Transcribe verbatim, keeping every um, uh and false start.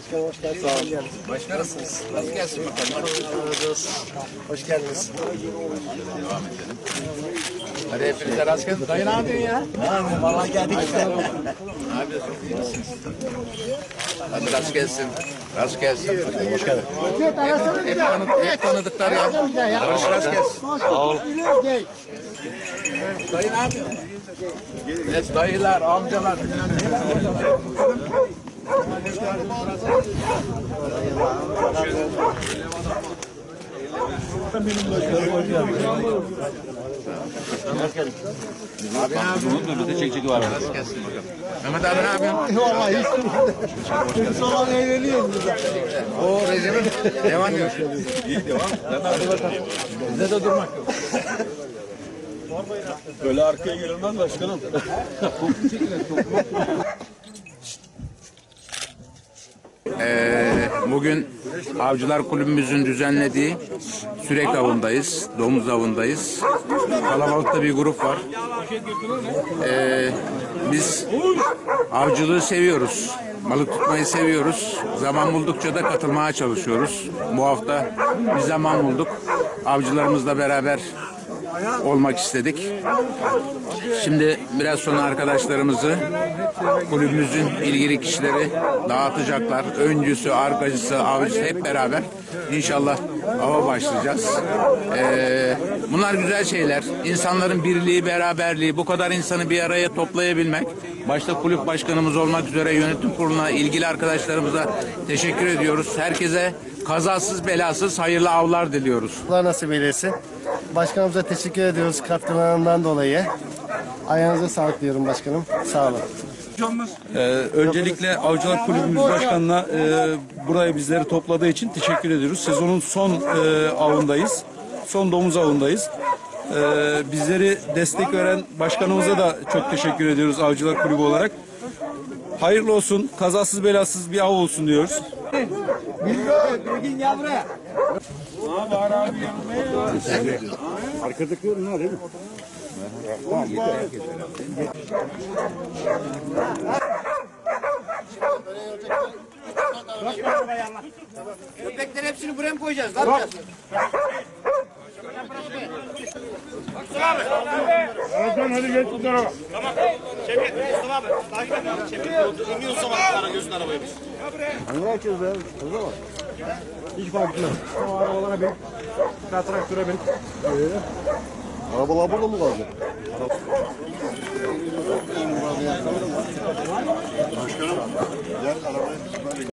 Başkanım hoş geldiniz. Sağ olun. Başkanısınız. Nasıl gelsin bakalım? Hoş geldiniz. Devam edelim. Hadi hepinize rast gelsin. Dayı ne yapıyorsun ya? Abi vallahi geldik işte. Ne yapıyorsun? İyi misiniz? Hadi rast gelsin. Rast gelsin. Hoş geldin. Hep, tanı hep tanıdıklar ya. Barış rast gelsin. Sağ ol. Dayı ne yapıyorsun? Evet, dayılar, amcalar. Abi ne yapıyorsun? Mehmet'e çek çeki var. Rast gelsin bakalım. Mehmet abi ne yapıyorsun? Vallahi hiç sonra eğleniyoruz burada. Oo Recep'im. Devam ediyor. İyi devam. Hadi bakalım. Bizde de durmak yok. Böyle arkaya girilmez başkanım. Ee, bugün Avcılar Kulübümüzün düzenlediği sürek avındayız, domuz avındayız. Kalabalıkta bir grup var. Ee, biz avcılığı seviyoruz, balık tutmayı seviyoruz. Zaman buldukça da katılmaya çalışıyoruz. Bu hafta bir zaman bulduk. Avcılarımızla beraber olmak istedik. Şimdi biraz sonra arkadaşlarımızı kulübümüzün ilgili kişileri dağıtacaklar. Öncüsü, arkacısı, avcısı hep beraber inşallah ava başlayacağız. Ee, bunlar güzel şeyler. İnsanların birliği, beraberliği, bu kadar insanı bir araya toplayabilmek. Başta kulüp başkanımız olmak üzere yönetim kuruluna, ilgili arkadaşlarımıza teşekkür ediyoruz. Herkese kazasız belasız hayırlı avlar diliyoruz. Allah nasip eylesin. Başkanımıza teşekkür ediyoruz katkılarından dolayı. Ayağınıza sağlık diyorum başkanım. Sağ olun. Ee, öncelikle Avcılar Kulübümüz Başkanı'na e, buraya bizleri topladığı için teşekkür ediyoruz. Sezonun son e, avındayız. Son domuz avındayız. Ee, bizleri destek veren başkanımıza da çok teşekkür ediyoruz Avcılar Kulübü olarak. Hayırlı olsun, kazasız belasız bir av olsun diyoruz. Köpeklerin hepsini buraya mı koyacağız? Ne yapacağız? Hakan hadi geç bu tarafa. Tamam. Çevir. Mustafa abi. Takip et abi. Çevir. İniyoruz zaman sana gözün arabayı biz. Ne açıyoruz be? Hızlı mı? Hiç fark etmez. Şu arabalara bin. Şu traktöre bin. Ee, arabalar burada mı kalacak? Başkanım, gel arabaya.